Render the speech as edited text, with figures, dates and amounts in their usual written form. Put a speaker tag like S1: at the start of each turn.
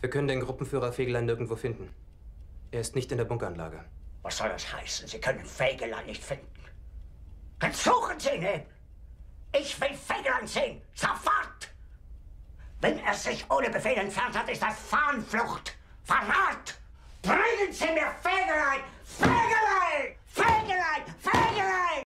S1: Wir können den Gruppenführer Fegelein nirgendwo finden. Er ist nicht in der Bunkeranlage.
S2: Was soll das heißen? Sie können Fegelein nicht finden. Dann suchen Sie ihn eben. Ich will Fegelein sehen. Sofort! Wenn er sich ohne Befehl entfernt hat, ist das Fahnenflucht. Verrat! Bringen Sie mir Fegelein! Fegelein! Fegelein! Fegelein!